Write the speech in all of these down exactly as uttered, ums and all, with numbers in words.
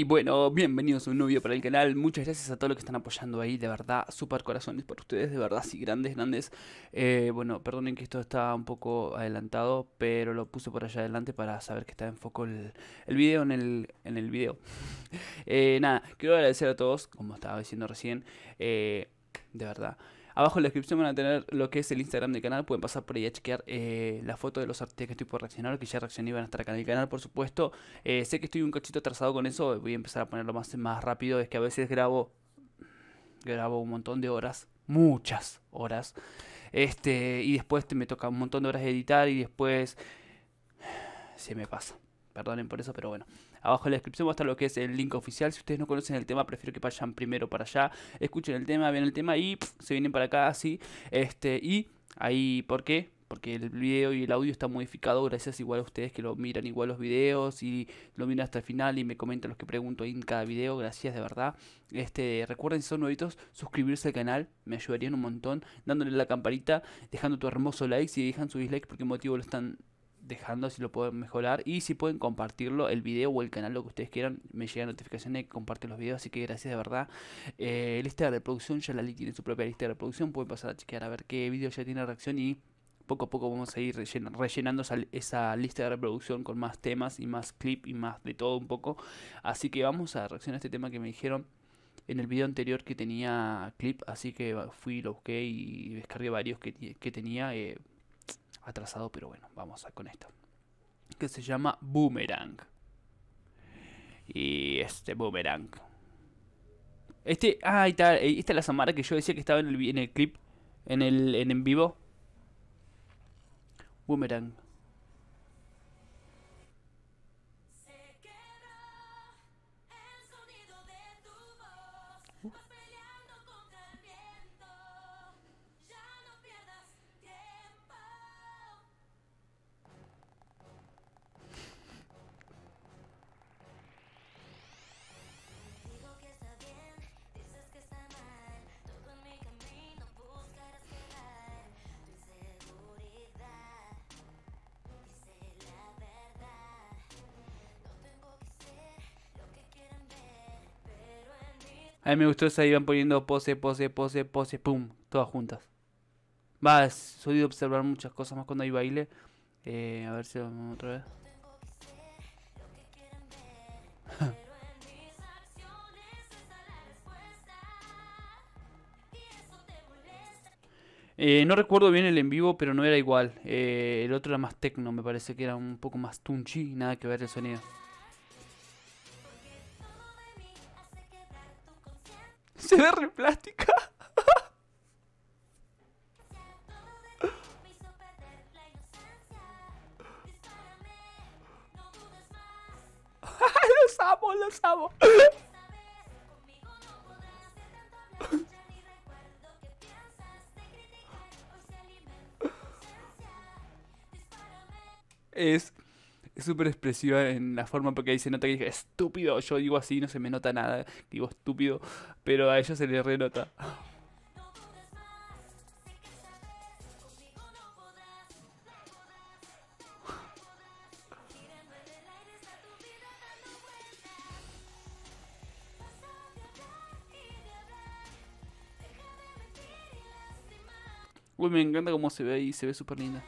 Y bueno, bienvenidos a un nuevo video para el canal. Muchas gracias a todos los que están apoyando ahí, de verdad, super corazones por ustedes, de verdad, sí, grandes, grandes. Eh, bueno, perdonen que esto está un poco adelantado, pero lo puse por allá adelante para saber que está en foco el, el video en el, en el video. eh, nada, quiero agradecer a todos, como estaba diciendo recién, eh, de verdad. Abajo en la descripción van a tener lo que es el Instagram del canal. Pueden pasar por ahí a chequear eh, la foto de los artistas que estoy por reaccionar, que ya reaccioné y van a estar acá en el canal, por supuesto. Eh, sé que estoy un cachito atrasado con eso. Voy a empezar a ponerlo más, más rápido. Es que a veces grabo, grabo un montón de horas. Muchas horas. Este, y después te me toca un montón de horas de editar y después se me pasa. Perdonen por eso, pero bueno. Abajo en la descripción va a estar lo que es el link oficial. Si ustedes no conocen el tema, prefiero que vayan primero para allá, escuchen el tema, vean el tema y pff, se vienen para acá así. Este, y ahí, ¿por qué? Porque el video y el audio está modificado gracias igual a ustedes que lo miran igual los videos y lo miran hasta el final y me comentan los que pregunto ahí en cada video. Gracias de verdad. Este, recuerden, si son nuevitos, suscribirse al canal, me ayudarían un montón, dándole la campanita, dejando tu hermoso like. Si dejan su dislike, ¿por qué motivo lo están dejando? Si lo pueden mejorar, y si pueden compartirlo, el video o el canal, lo que ustedes quieran. Me llegan notificaciones de que comparten los videos, así que gracias de verdad. Eh, lista de reproducción, ya la tiene su propia lista de reproducción, pueden pasar a chequear a ver qué video ya tiene reacción y poco a poco vamos a ir rellen rellenando esa, esa lista de reproducción con más temas y más clip y más de todo un poco. Así que vamos a reaccionar a este tema que me dijeron en el video anterior que tenía clip, así que fui, lo busqué y descargué varios que, que tenía. Eh, atrasado, pero bueno, vamos a con esto, que se llama Boomerang. Y este Boomerang, este, ah, ahí está, esta es la Samara que yo decía que estaba en el, en el clip, en el en, en vivo. Boomerang. A mí me gustó esa, iban poniendo pose, pose, pose, pose, pum, todas juntas. Va, soy de observar muchas cosas más cuando hay baile. Eh, a ver si vamos otra vez. Eh, no recuerdo bien el en vivo, pero no era igual. Eh, el otro era más techno, me parece que era un poco más tunchy, nada que ver el sonido. Se ve re plástica. Los amo, los amo. Es súper expresiva en la forma, porque ahí se nota que dije estúpido. Yo digo así, no se me nota nada, digo estúpido, pero a ella se le renota. Uy, me encanta cómo se ve ahí, se ve súper linda.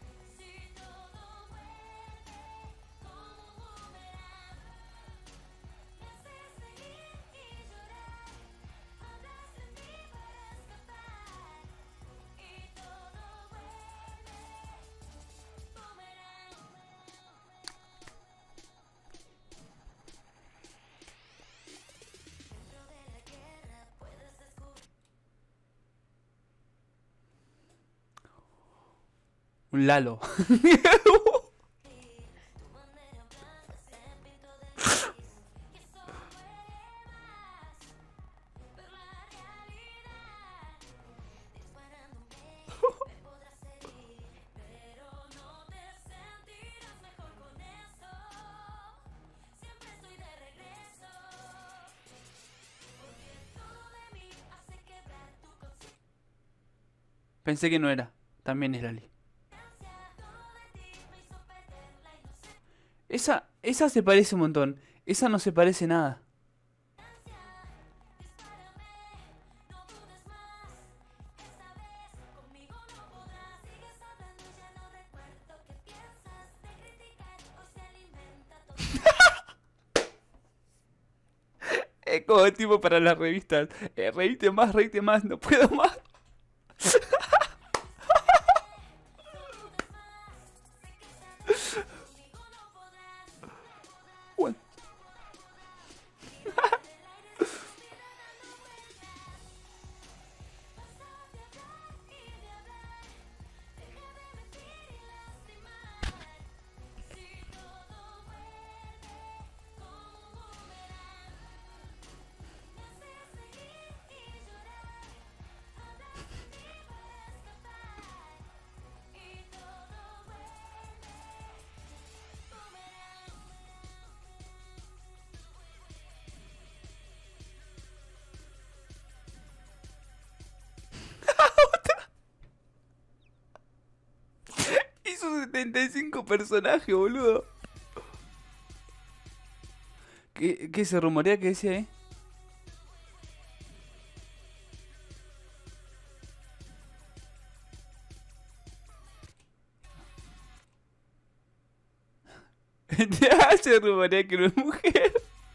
Un Lalo. Pensé que no era. También es Lali. Esa Esa se parece un montón. Esa no se parece nada. Es como tipo para las revistas. Eh, reíte más, reíte más, no puedo más. Bueno. Hizo setenta y cinco personajes, boludo. ¿Qué, qué se rumorea que decía ahí? Se rumorea que no es mujer.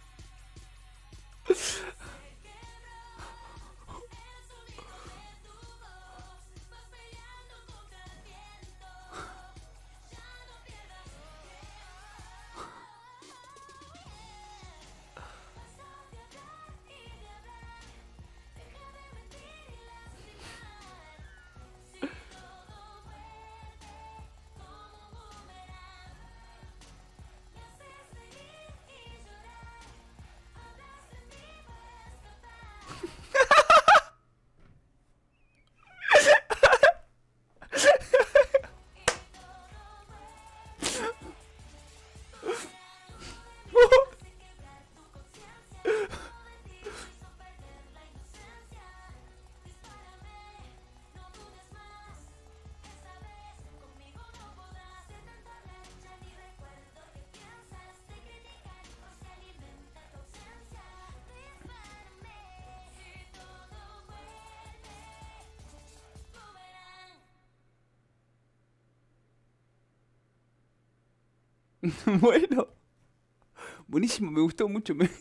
Bueno, buenísimo, me gustó mucho. me-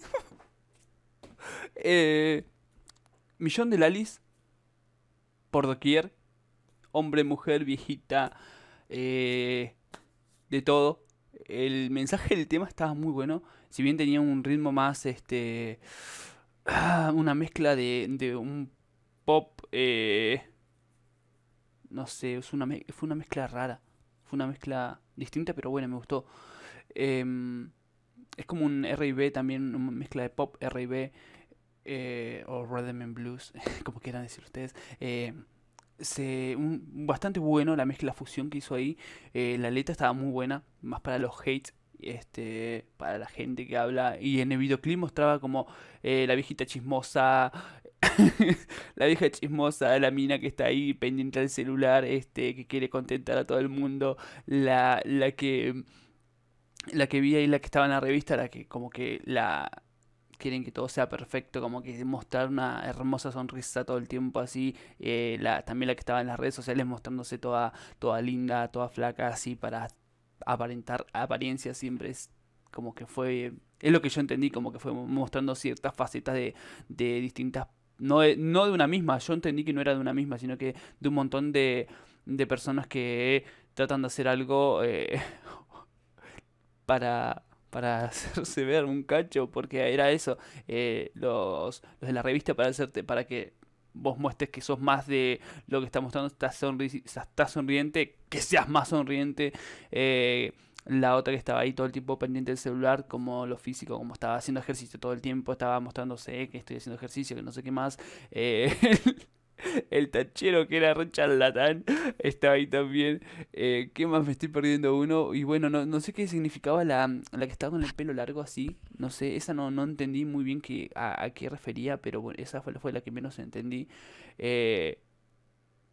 Eh, Millón de Lalis, por doquier. Hombre, mujer, viejita, eh, de todo. El mensaje del tema estaba muy bueno. Si bien tenía un ritmo más, este, ah, una mezcla de, de un pop, eh, no sé, es una me- fue una mezcla rara. Fue una mezcla distinta, pero bueno, me gustó. Em, es como un R y B también, una mezcla de pop, R y B, eh, o Rhythm and Blues, como quieran decir ustedes. Eh, se, un- bastante bueno la mezcla, la fusión que hizo ahí. Eh, la letra estaba muy buena, más para los hates, este, para la gente que habla. Y en el videoclip mostraba como eh, la viejita chismosa, la vieja chismosa, la mina que está ahí pendiente del celular, este, que quiere contentar a todo el mundo, la, la que, la que vi ahí, la que estaba en la revista, la que como que la quieren que todo sea perfecto, como que mostrar una hermosa sonrisa todo el tiempo así. Eh, la, también la que estaba en las redes sociales mostrándose toda, toda linda, toda flaca, así para aparentar apariencia siempre es como que fue, es lo que yo entendí, como que fue mostrando ciertas facetas de, de distintas, no de, no de una misma, yo entendí que no era de una misma, sino que de un montón de, de personas que tratan de hacer algo eh, para, para hacerse ver un cacho, porque era eso, eh, los, los de la revista para hacerte, para que vos muestres que sos más de lo que está mostrando, estás, sonri estás sonriente, que seas más sonriente. eh, la otra que estaba ahí todo el tiempo pendiente del celular, como lo físico, como estaba haciendo ejercicio todo el tiempo, estaba mostrándose que estoy haciendo ejercicio, que no sé qué más. eh, el tachero que era re charlatán estaba ahí también. Eh, ¿qué más me estoy perdiendo uno? Y bueno, no, no sé qué significaba la, la que estaba con el pelo largo así. No sé, esa no, no entendí muy bien qué, a, a qué refería, pero bueno, esa fue, fue la que menos entendí. Eh,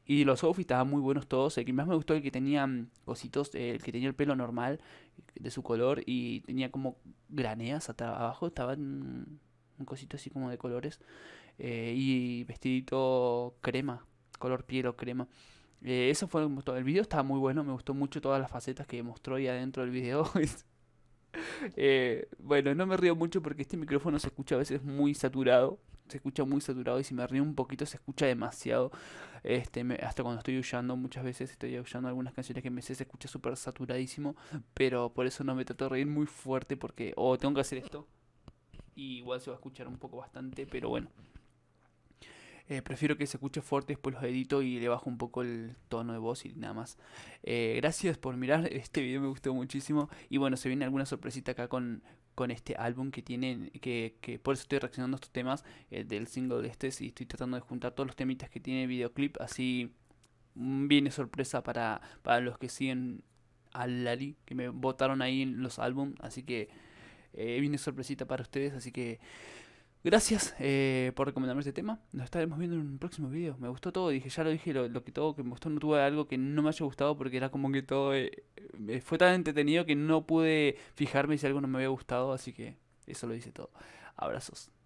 Y los outfits estaban muy buenos todos. El que más me gustó el que tenía mm, cositos, eh, el que tenía el pelo normal de su color y tenía como graneas hasta abajo. Estaban un, un cosito así como de colores. Eh, y vestidito crema, color piel o crema. Eh, eso fue todo. El video estaba muy bueno, me gustó mucho todas las facetas que mostró ahí adentro del video. Eh, bueno, no me río mucho porque este micrófono se escucha a veces muy saturado. Se escucha muy saturado y si me río un poquito se escucha demasiado. Este, me- hasta cuando estoy aullando, muchas veces estoy aullando algunas canciones que me sé, se escucha súper saturadísimo. Pero por eso no me trato de reír muy fuerte porque o tengo que hacer esto. Y igual se va a escuchar un poco bastante, pero bueno. Eh, prefiero que se escuche fuerte, después los edito y le bajo un poco el tono de voz y nada más. Eh, gracias por mirar, este video me gustó muchísimo. Y bueno, se viene alguna sorpresita acá con, con este álbum que tiene, que, que por eso estoy reaccionando a estos temas eh, del single de este y estoy tratando de juntar todos los temitas que tiene el videoclip. Así mm, viene sorpresa para, para los que siguen a Lali, que me votaron ahí en los álbum. Así que eh, viene sorpresita para ustedes, así que... Gracias eh, por recomendarme este tema. Nos estaremos viendo en un próximo video. Me gustó todo, dije, ya lo dije, lo, lo que todo que me gustó, no tuve algo que no me haya gustado porque era como que todo eh, eh, fue tan entretenido que no pude fijarme si algo no me había gustado, así que eso lo dice todo. Abrazos.